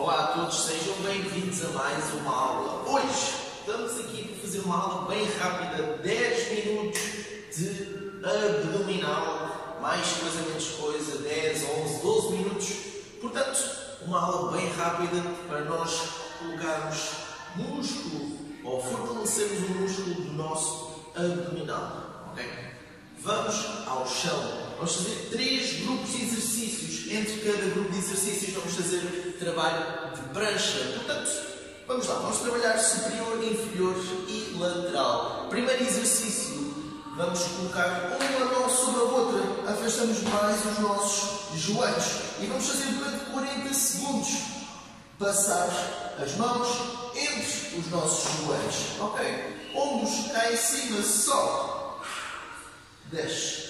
Olá a todos, sejam bem-vindos a mais uma aula. Hoje estamos aqui para fazer uma aula bem rápida, 10 minutos de abdominal, mais coisa menos coisa, 10, 11, 12 minutos. Portanto, uma aula bem rápida para nós colocarmos músculo ou fortalecermos o músculo do nosso abdominal. Ok? Vamos ao chão. Vamos fazer 3 grupos de exercícios. Entre cada grupo de exercícios vamos fazer trabalho de prancha. Portanto, vamos lá. Vamos trabalhar superior, inferior e lateral. Primeiro exercício. Vamos colocar uma mão sobre a outra. Afastamos mais os nossos joelhos. E vamos fazer durante 40 segundos. Passar as mãos entre os nossos joelhos. Ok? Ombros cá em cima, sobe. Desce.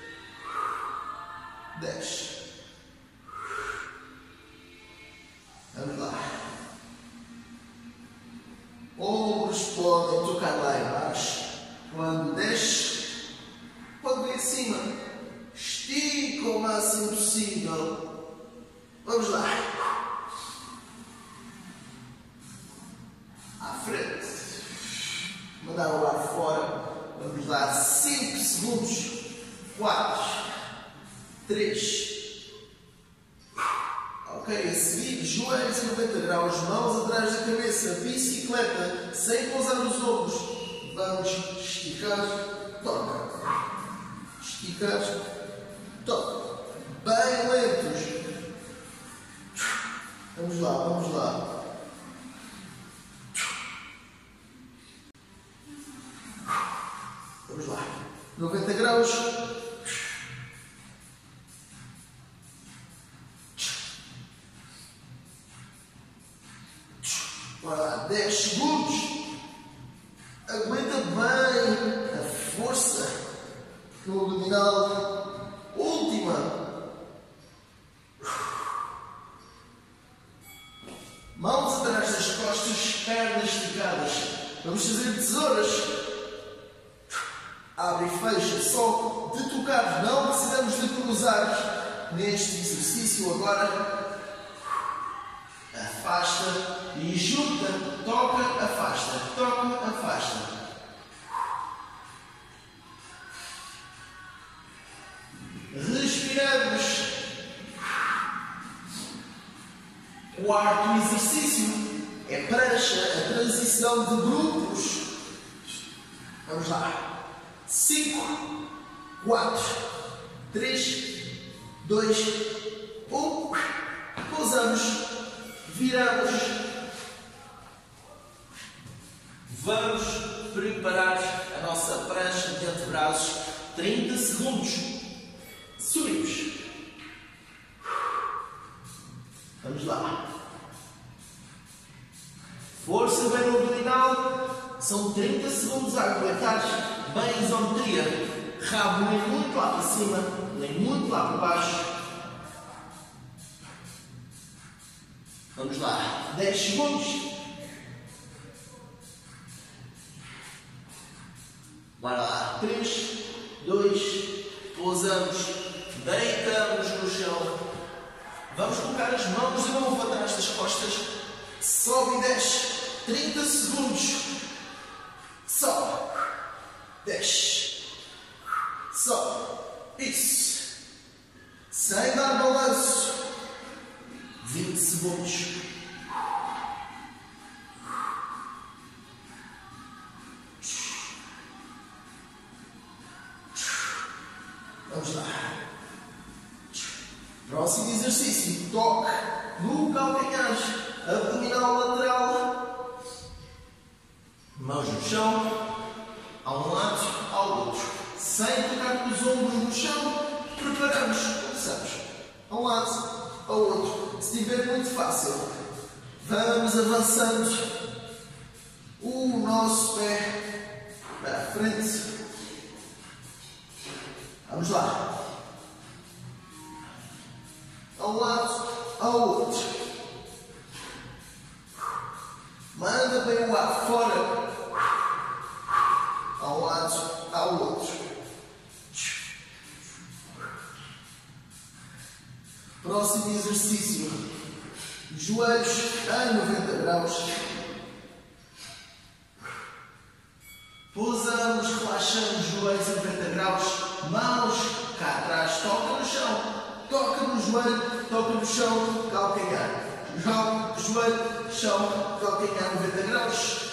Desce. Vamos lá. Ombros podem tocar lá embaixo. Quando desce, pode vir acima. Estica o máximo possível. Vamos lá. À frente. Mandar o ar fora. Vamos lá. 5 segundos. 4. 3. Ok, a seguir, joelhos em 90 graus, mãos atrás da cabeça, bicicleta, sem pousar os ombros. Vamos esticar, toca. Esticar, toca. Bem lentos. Vamos lá, vamos lá. Vamos lá. 90 graus. Bora lá, 10 segundos. Aguenta bem a força no abdominal. Última. Mãos atrás das costas, pernas esticadas. Vamos fazer tesouras. Abre e fecha, só de tocar. Não precisamos de cruzar neste exercício agora. Afasta e junta, toca, afasta, toca, afasta. Respiramos. Quarto exercício é prancha, a transição de grupos. Vamos lá. 5, 4, 3, 2, 1. Pousamos. Viramos. Vamos preparar a nossa prancha de antebraços. 30 segundos. Subimos. Vamos lá. Força bem no abdominal. São 30 segundos a aguentar bem a isometria. Rabo nem muito lá para cima, nem muito lá para baixo. Vamos lá, 10 segundos. Bora lá, 3, 2, pousamos, deitamos no chão. Vamos colocar as mãos de novo atrás das costas. Sobe e desce, 30 segundos. Sobe, desce, sobe, isso. Sem dar balanço. 20 segundos. Vamos lá. Próximo exercício. Toque no calcanhar. Abdominal lateral. Mãos no chão. A um lado, ao outro. Sem tocar com os ombros no chão. Preparamos. Começamos. A um lado, ao outro. Se estiver muito fácil, vamos avançando o nosso pé para a frente. Vamos lá. A um lado, ao outro. Manda bem o ar fora. A um lado, ao outro. Próximo exercício. Joelhos a 90 graus. Pousamos, relaxamos, joelhos a 90 graus. Mãos cá atrás, toca no chão. Toca no joelho, toca no chão, calcanhar. Joelho, chão, calcanhar 90 graus.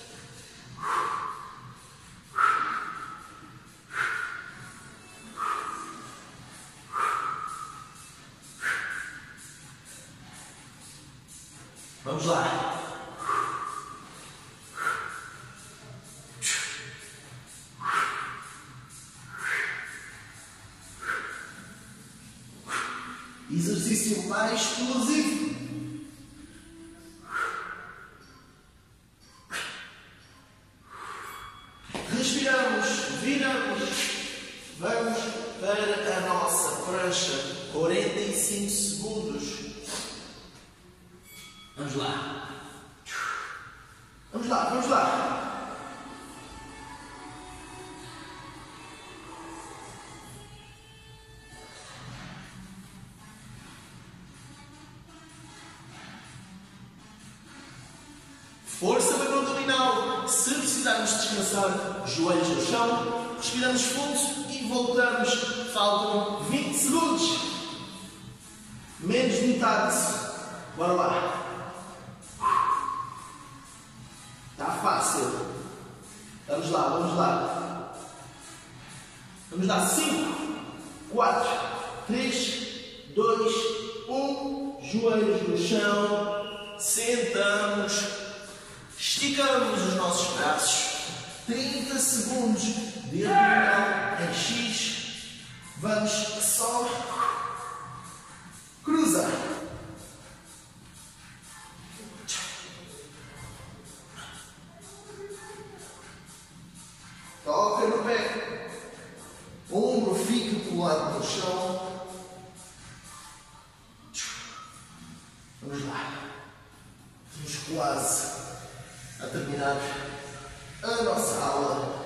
Vamos lá. Exercício mais explosivo. Respiramos, viramos. Vamos para a nossa prancha. 45 segundos. Vamos lá. Vamos lá, vamos lá. Força para o abdominal. Se precisarmos descansar, joelhos no chão, respiramos fundo e voltamos. Faltam 20 segundos. Menos de metade. Bora lá. Está fácil. Vamos lá, vamos lá. Vamos lá. 5, 4, 3, 2, 1. Joelhos no chão. Sentamos. Esticamos os nossos braços. 30 segundos de abdominal em X. Vamos só. Cruza. Toca no pé. Ombro fica colado no chão. Vamos lá. Estamos quase a terminar a nossa aula.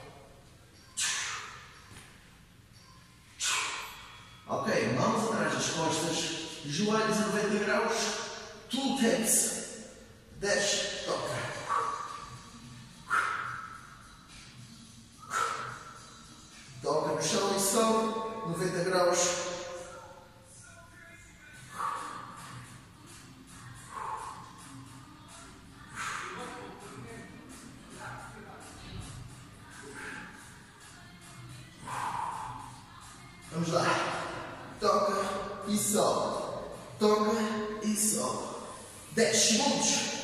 Ok, mãos atrás das costas, joelhos a 90 graus, tool taps. Desce, toca. Toca no chão e sobe, 90 graus. Vamos lá. Toca e sobe. Toca e sobe. 10 segundos.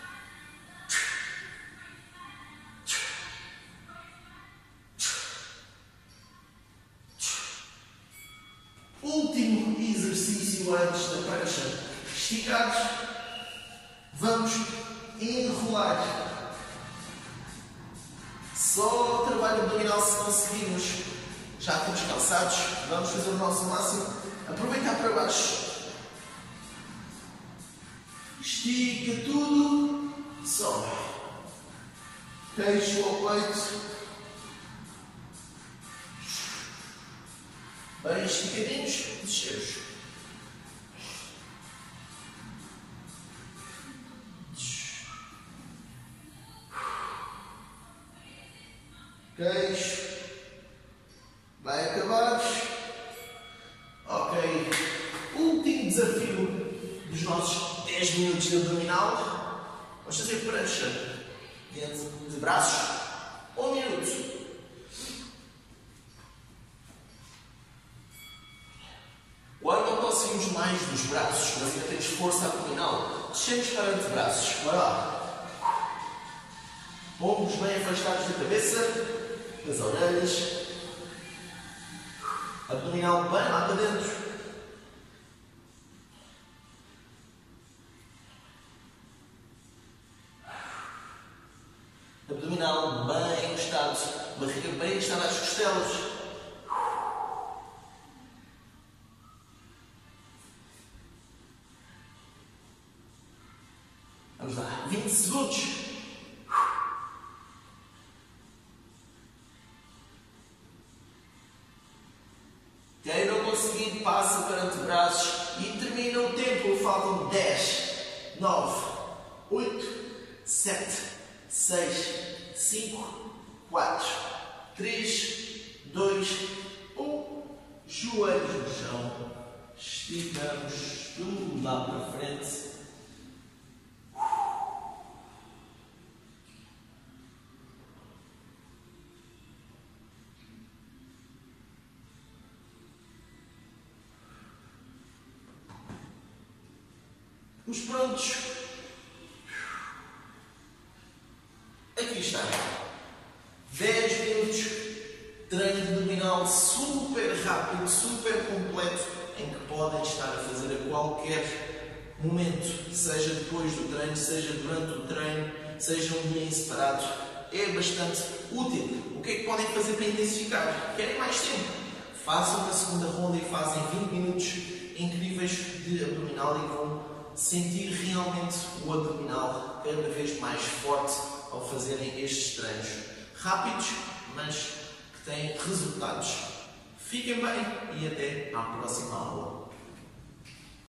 Último exercício antes da prancha. Esticados. Vamos enrolar. Só trabalho abdominal se conseguirmos. Já estamos cansados. Vamos fazer o nosso máximo. Aproveitar para baixo. Estica tudo. Sobe. Queixo ao peito. Bem esticadinhos. Descemos. Queixo. Vai acabar. Ok. Último desafio dos nossos 10 minutos de abdominal. Vamos fazer prancha dentro de braços. 1 minuto. Agora não conseguimos mais dos braços, mas ainda temos força abdominal. Descemos para antebraços. Bora lá. Ombros bem afastados da cabeça, das orelhas. Abdominal bem lá para dentro. Abdominal bem encostado. Barriga bem encostada às costelas. Vamos lá. 20 segundos. Quem não conseguir, passa para antebraços e termina o tempo. tempo, faltam 10, 9, 8, 7, 6, 5, 4, 3, 2, 1. Joelhos no chão. Esticamos tudo lá para frente. Os prontos. Aqui está. 10 minutos. Treino abdominal super rápido, super completo, em que podem estar a fazer a qualquer momento, seja depois do treino, seja durante o treino, seja um dia em separado. É bastante útil. O que é que podem fazer para intensificar? Querem mais tempo? Façam uma segunda ronda e fazem 20 minutos incríveis de abdominal e vão sentir realmente o abdominal cada vez mais forte ao fazerem estes treinos. Rápidos, mas que têm resultados. Fiquem bem e até à próxima aula.